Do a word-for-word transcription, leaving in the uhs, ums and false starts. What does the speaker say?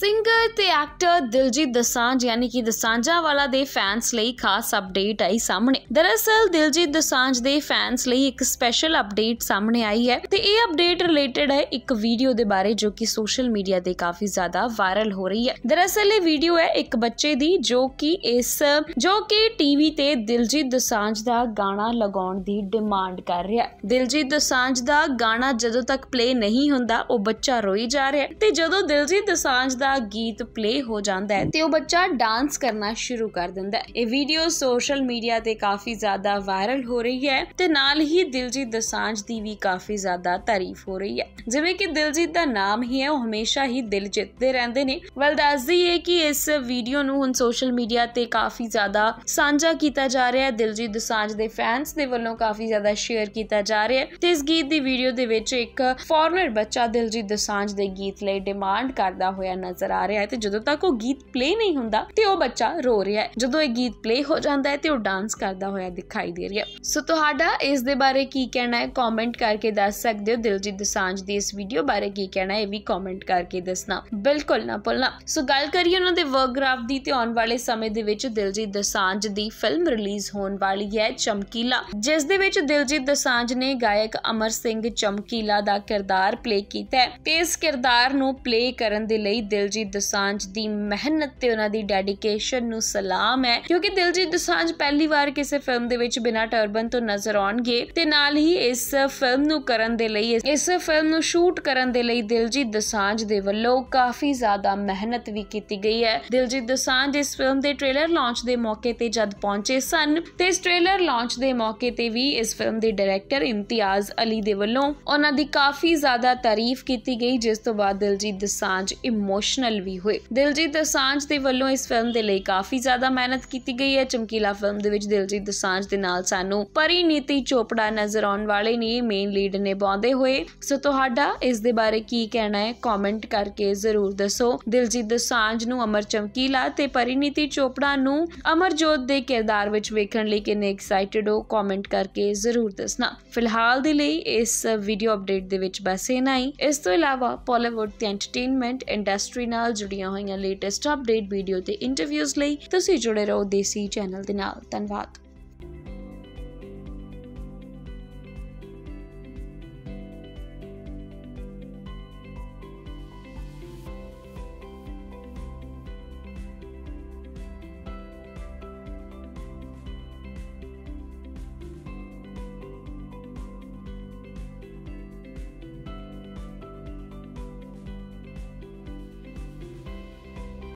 Singer ਤੇ actor Diljit Dosanjh यानी कि दोसांझावाला ਦੇ ਫੈਨਸ ਲਈ ਖਾਸ ਅਪਡੇਟ ਆਈ ਸਾਹਮਣੇ। ਦਰਅਸਲ ਦਿਲਜੀਤ ਦੋਸਾਂਝ ਦੇ ਫੈਨਸ ਲਈ ਇੱਕ ਸਪੈਸ਼ਲ ਅਪਡੇਟ ਸਾਹਮਣੇ ਆਈ ਹੈ ਤੇ ਇਹ ਅਪਡੇਟ ਰਿਲੇਟਡ ਹੈ ਇੱਕ ਵੀਡੀਓ ਦੇ ਬਾਰੇ ਜੋ ਕਿ ਸੋਸ਼ਲ ਮੀਡੀਆ ਤੇ ਕਾਫੀ ਜ਼ਿਆਦਾ ਵਾਇਰਲ ਹੋ ਰਹੀ ਹੈ। ਦਰਅਸਲ ਇਹ ਵੀਡੀਓ ਹੈ ਇੱਕ ਬੱਚੇ ਦੀ ਜੋ ਕਿ ਇਸ ਜੋ ਕਿ ਟੀਵੀ ਤੇ ਦਿਲਜੀਤ ਦੋਸਾਂਝ ਦਾ ਗਾਣਾ ਲਗਾਉਣ ਦੀ ਡਿਮਾਂਡ ਕਰ ਰਿਹਾ ਹੈ। ਦਿਲਜੀਤ ਦੋਸਾਂਝ ਦਾ ਗਾਣਾ ਜਦੋਂ ਤੱਕ ਪਲੇ ਨਹੀਂ ਹੁੰਦਾ ਉਹ ਬੱਚਾ ਰੋਈ ਜਾ ਰਿਹਾ ਤੇ ਜਦੋਂ ਦਿਲਜੀਤ ਦੋਸਾਂਝ ਦਾ ਗੀਤ ਪਲੇ ਹੋ ਜਾਂਦਾ ਹੈ ਤੇ ਉਹ ਬੱਚਾ ਡਾਂਸ ਕਰਨਾ ਸ਼ੁਰੂ ਕਰ ਦਿੰਦਾ ਹੈ। ਇਹ ਵੀਡੀਓ ਸੋਸ਼ਲ ਮੀਡੀਆ ਤੇ ਕਾਫੀ ਜ਼ਿਆਦਾ ਵਾਇਰਲ ਹੋ ਰਹੀ ਹੈ ਤੇ ਨਾਲ ਹੀ ਦਿਲਜੀਤ ਦੋਸਾਂਝ ਦੀ ਵੀ ਕਾਫੀ ਜ਼ਿਆਦਾ ਤਾਰੀਫ ਹੋ ਰਹੀ ਹੈ। ਜਿਵੇਂ ਕਿ ਦਿਲਜੀਤ ਦਾ ਨਾਮ ਹੀ ਹੈ ਉਹ ਹਮੇਸ਼ਾ ਹੀ ਦਿਲ ਜਿੱਤਦੇ ਰਹਿੰਦੇ ਨੇ। ਵੱਲ ਦੱਸਦੀ ਹੈ ਕਿ ਇਸ ਵੀਡੀਓ ਨੂੰ ਹੁਣ ਸੋਸ਼ਲ ਮੀਡੀਆ ਤੇ ਕਾਫੀ ਜ਼ਿਆਦਾ ਸਾਂਝਾ ਕੀਤਾ ਜਾ ਰਿਹਾ ਹੈ। ਦਿਲਜੀਤ ਦੋਸਾਂਝ ਦੇ ਫੈਨਸ ਦੇ ਵੱਲੋਂ ਕਾਫੀ ਜ਼ਿਆਦਾ ਸ਼ੇਅਰ ਕੀਤਾ ਜਾ ਰਿਹਾ ਹੈ ਤੇ ਇਸ ਗੀਤ ਦੀ ਵੀਡੀਓ ਦੇ ਵਿੱਚ ਇੱਕ ਫੋਰਨਰ ਬੱਚਾ ਦਿਲਜੀਤ ਦੋਸਾਂਝ ਦੇ ਗੀਤ ਲਈ ਡਿਮਾਂਡ ਕਰਦਾ ਹੋਇਆ ਨਜ਼ਰ ਆ ਰਿਹਾ ਹੈ ਤੇ ਜਦੋਂ ਤੱਕ ਉਹ ਗੀਤ ਪਲੇ ਨਹੀਂ ਹੁੰਦਾ ਤੇ ਉਹ ਬੱਚਾ ਰੋ ਰਿਹਾ ਹੈ। ਜਦੋਂ ਇਹ ਗੀਤ ਪਲੇ ਹੋ ਜਾਂਦਾ ਹੈ ਤੇ ਉਹ ਡਾਂਸ ਕਰਦਾ ਹੋਇਆ ਦਿਖਾਈ ਦੇ ਰਿਹਾ ਹੈ। ਸੋ ਤੁਹਾਡਾ ਇਸ ਦੇ ਬਾਰੇ ਕੀ ਕਹਿਣਾ ਹੈ ਕਮੈਂਟ ਕਰਕੇ ਦੱਸ ਸਕਦੇ ਹੋ। ਦਿਲਜੀਤ ਦੋਸਾਂਝ ਦੀ ਇਸ ਵੀਡੀਓ ਬਾਰੇ ਕੀ ਕਹਿਣਾ ਹੈ ਇਹ ਵੀ ਕਮੈਂਟ ਕਰਕੇ ਦੱਸਣਾ ਬਿਲਕੁਲ ਨਾ ਭੁੱਲਣਾ। ਸੋ ਗੱਲ ਕਰੀਏ ਉਹਨਾਂ ਦੇ ਵਰਕਗ੍ਰਾਫ ਦੀ ਤੇ ਆਉਣ ਵਾਲੇ ਸਮੇਂ ਦੇ ਵਿੱਚ ਦਿਲਜੀਤ ਦੋਸਾਂਝ ਦੀ ਫਿਲਮ ਰਿਲੀਜ਼ ਹੋਣ ਵਾਲੀ ਹੈ ਚਮਕੀਲਾ, ਜਿਸ ਦੇ ਵਿੱਚ ਦਿਲਜੀਤ ਦੋਸਾਂਝ ਨੇ ਗਾਇਕ ਅਮਰ ਸਿੰਘ ਚਮਕੀਲਾ ਦਾ ਕਿਰਦਾਰ ਪਲੇ ਕੀਤਾ ਹੈ ਤੇ ਇਸ ਕਿਰਦਾਰ ਨੂੰ ਪਲੇ ਕਰਨ ਦੇ ਲਈ ਦਿਲਜੀਤ ਦੋਸਾਂਝ ਦੀ ਮਿਹਨਤ ਤੇ ਉਹਨਾਂ ਦੀ ਡੈਡੀਕੇਸ਼ਨ ਨੂੰ ਸਲਾਮ ਹੈ, ਕਿਉਂਕਿ ਦਿਲਜੀਤ ਦੋਸਾਂਝ ਪਹਿਲੀ ਵਾਰ ਕਿਸੇ ਫਿਲਮ ਦੇ ਵਿੱਚ ਬਿਨਾਂ ਟਰਬਨ ਤੋਂ ਨਜ਼ਰ ਆਉਣਗੇ ਤੇ ਨਾਲ ਹੀ ਇਸ ਫਿਲਮ ਨੂੰ ਕਰਨ ਦੇ ਲਈ ਇਸ ਫਿਲਮ ਨੂੰ ਸ਼ੂਟ ਕਰਨ ਦੇ ਲਈ ਦਿਲਜੀਤ ਦੋਸਾਂਝ ਦੇ ਵੱਲੋਂ ਕਾਫੀ ਜ਼ਿਆਦਾ ਮਿਹਨਤ ਵੀ ਕੀਤੀ ਗਈ ਹੈ। ਦਿਲਜੀਤ ਦੋਸਾਂਝ ਇਸ ਫਿਲਮ ਦੇ ਟ੍ਰੇਲਰ ਲਾਂਚ ਦੇ ਮੌਕੇ ਤੇ ਜਦ ਪਹੁੰਚੇ ਸਨ ਤੇ ਇਸ ਟ੍ਰੇਲਰ ਲਾਂਚ ਦੇ ਮੌਕੇ ਤੇ ਵੀ ਇਸ ਫਿਲਮ ਦੇ ਡਾਇਰੈਕਟਰ ਇਮਤਿਆਜ਼ ਅਲੀ ਦੇ ਵੱਲੋਂ ਉਹਨਾਂ ਦੀ ਕਾਫੀ ਜ਼ਿਆਦਾ ਤਾਰੀਫ ਕੀਤੀ ਗਈ, ਜਿਸ ਤੋਂ ਬਾਅਦ ਦਿਲਜੀਤ ਦੋਸਾਂਝ ਇਮੋਸ਼ਨਲ ਵੀ ਹੋਏ। ਦਿਲਜੀਤ ਦੋਸਾਂਝ ਦੇ ਵੱਲੋਂ ਇਸ ਫਿਲਮ ਦੇ ਲਈ ਕਾਫੀ ਜ਼ਿਆਦਾ ਮਿਹਨਤ ਕੀਤੀ ਗਈ ਹੈ। ਚਮਕੀਲਾ ਫਿਲਮ ਦੇ ਵਿੱਚ ਦਿਲਜੀਤ ਦੋਸਾਂਝ ਦੇ ਨਾਲ ਸਾਨੂੰ ਪਰਿਨੀਤੀ ਚੋਪੜਾ ਨਜ਼ਰ ਆਉਣ ਵਾਲੇ ਨੇ ਮੇਨ ਲੀਡ ਨਿਭਾਉਂਦੇ ਹੋਏ। ਸੋ ਤੁਹਾਡਾ ਇਸ ਦੇ ਬਾਰੇ ਕੀ ਕਹਿਣਾ ਹੈ ਕਮੈਂਟ ਕਰਕੇ ਜ਼ਰੂਰ ਦੱਸੋ। ਦਿਲਜੀਤ ਦੋਸਾਂਝ ਨੂੰ ਅਮਰ ਚਮਕੀਲਾ ਤੇ ਪਰਿਨੀਤੀ ਚੋਪੜਾ ਨੂੰ ਅਮਰਜੋਤ ਦੇ ਕਿਰਦਾਰ ਵਿੱਚ ਵੇਖਣ ਲਈ ਕਿੰਨੇ ਐਕਸਾਈਟਿਡ ਹੋ ਕਮੈਂਟ ਕਰਕੇ ਜ਼ਰੂਰ ਦੱਸਣਾ। ਫਿਲਹਾਲ ਦੇ ਲਈ ਇਸ ਵੀਡੀਓ ਅਪਡੇਟ ਦੇ ਵਿੱਚ ਬਸ ਇਨਾ ਹੀ। ਇਸ ਤੋਂ ਇਲਾਵਾ ਬਾਲੀਵੁੱਡ ਤੇ ਐਂਟਰਟੇਨਮੈਂਟ ਇੰਡਸਟਰੀ ਨਾਲ ਜੁੜੀਆਂ ਹੋਈਆਂ ਲੇਟੈਸਟ ਅਪਡੇਟ ਵੀਡੀਓ ਤੇ ਇੰਟਰਵਿਊਜ਼ ਲਈ ਤੁਸੀਂ ਜੁੜੇ ਰਹੋ ਦੇਸੀ ਚੈਨਲ ਦੇ ਨਾਲ। ਧੰਨਵਾਦ।